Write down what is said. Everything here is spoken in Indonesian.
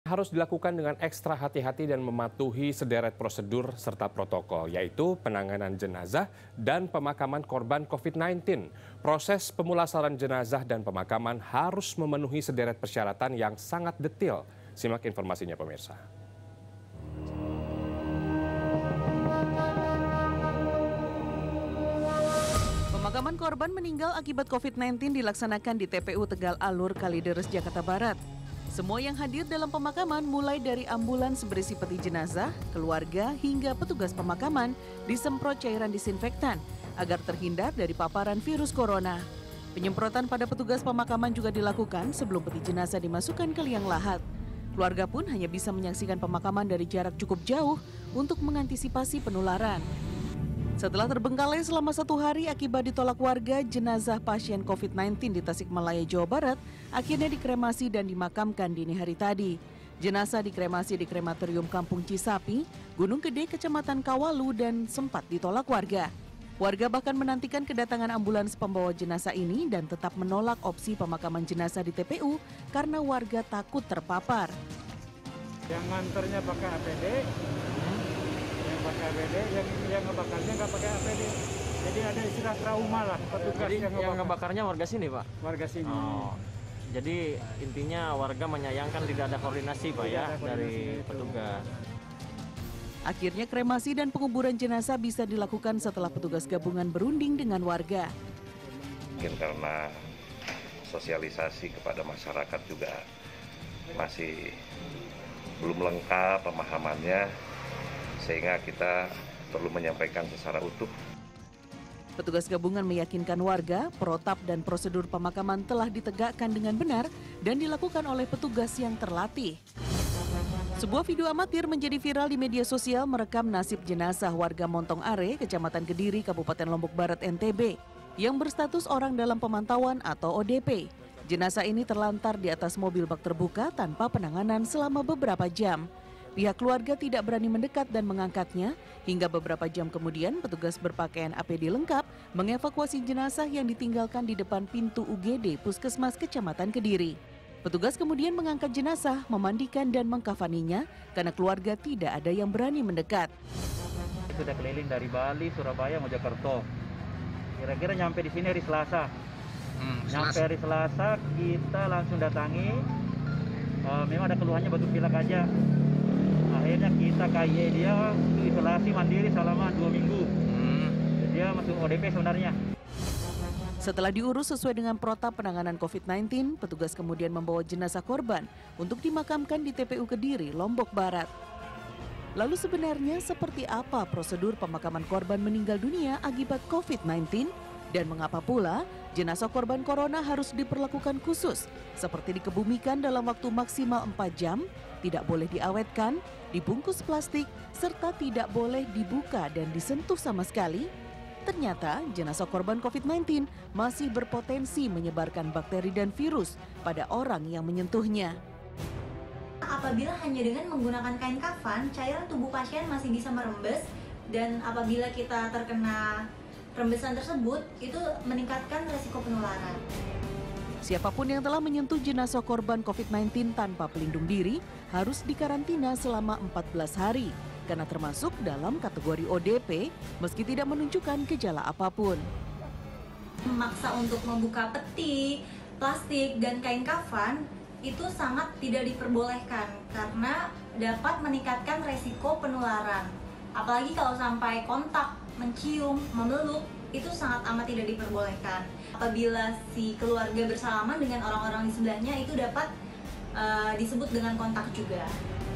Harus dilakukan dengan ekstra hati-hati dan mematuhi sederet prosedur serta protokol, yaitu penanganan jenazah dan pemakaman korban COVID-19. Proses pemulasaran jenazah dan pemakaman harus memenuhi sederet persyaratan yang sangat detail. Simak informasinya pemirsa. Pemakaman korban meninggal akibat COVID-19 dilaksanakan di TPU Tegal Alur, Kalideres, Jakarta Barat. Semua yang hadir dalam pemakaman mulai dari ambulans berisi peti jenazah, keluarga hingga petugas pemakaman disemprot cairan disinfektan agar terhindar dari paparan virus corona. Penyemprotan pada petugas pemakaman juga dilakukan sebelum peti jenazah dimasukkan ke liang lahat. Keluarga pun hanya bisa menyaksikan pemakaman dari jarak cukup jauh untuk mengantisipasi penularan. Setelah terbengkalai selama 1 hari akibat ditolak warga, jenazah pasien COVID-19 di Tasikmalaya, Jawa Barat akhirnya dikremasi dan dimakamkan dini hari tadi. Jenazah dikremasi di Krematorium Kampung Cisapi, Gunung Gede, Kecamatan Kawalu, dan sempat ditolak warga. Warga bahkan menantikan kedatangan ambulans pembawa jenazah ini dan tetap menolak opsi pemakaman jenazah di TPU karena warga takut terpapar. Yang nganternya pakai APD, pakai APD, yang ngebakarnya nggak pakai APD. Jadi ada istilah trauma lah petugas. Jadi yang ngebakarnya warga sini, Pak? Warga sini. Oh, jadi intinya warga menyayangkan tidak ada koordinasi, Pak, ya, dari petugas. Akhirnya kremasi dan penguburan jenazah bisa dilakukan setelah petugas gabungan berunding dengan warga. Mungkin karena sosialisasi kepada masyarakat juga masih belum lengkap pemahamannya, sehingga kita perlu menyampaikan secara utuh. Petugas gabungan meyakinkan warga, protap dan prosedur pemakaman telah ditegakkan dengan benar dan dilakukan oleh petugas yang terlatih. Sebuah video amatir menjadi viral di media sosial merekam nasib jenazah warga Montong Are, Kecamatan Kediri, Kabupaten Lombok Barat, NTB, yang berstatus orang dalam pemantauan atau ODP. Jenazah ini terlantar di atas mobil bak terbuka tanpa penanganan selama beberapa jam. Pihak keluarga tidak berani mendekat dan mengangkatnya, hingga beberapa jam kemudian petugas berpakaian APD lengkap mengevakuasi jenazah yang ditinggalkan di depan pintu UGD Puskesmas Kecamatan Kediri. Petugas kemudian mengangkat jenazah, memandikan dan mengkafaninya karena keluarga tidak ada yang berani mendekat. Sudah keliling dari Bali, Surabaya, Mojokerto. Kira-kira nyampe di sini hari Selasa. Nyampe hari Selasa kita langsung datangi. Memang ada keluhannya batuk pilek aja. Akhirnya kita KIE dia isolasi mandiri selama 2 minggu. Dia masuk ODP sebenarnya. Setelah diurus sesuai dengan protap penanganan COVID-19, petugas kemudian membawa jenazah korban untuk dimakamkan di TPU Kediri, Lombok Barat. Lalu sebenarnya seperti apa prosedur pemakaman korban meninggal dunia akibat COVID-19? Dan mengapa pula jenazah korban corona harus diperlakukan khusus, seperti dikebumikan dalam waktu maksimal 4 jam, tidak boleh diawetkan, dibungkus plastik, serta tidak boleh dibuka dan disentuh sama sekali? Ternyata jenazah korban COVID-19 masih berpotensi menyebarkan bakteri dan virus pada orang yang menyentuhnya. Apabila hanya dengan menggunakan kain kafan, cairan tubuh pasien masih bisa merembes, dan apabila kita terkena rembesan tersebut, itu meningkatkan resiko penularan. Siapapun yang telah menyentuh jenazah korban COVID-19 tanpa pelindung diri harus dikarantina selama 14 hari karena termasuk dalam kategori ODP meski tidak menunjukkan gejala apapun. Memaksa untuk membuka peti, plastik, dan kain kafan itu sangat tidak diperbolehkan karena dapat meningkatkan resiko penularan. Apalagi kalau sampai kontak, mencium, memeluk, itu sangat amat tidak diperbolehkan. Apabila si keluarga bersalaman dengan orang-orang di sebelahnya, itu dapat disebut dengan kontak juga.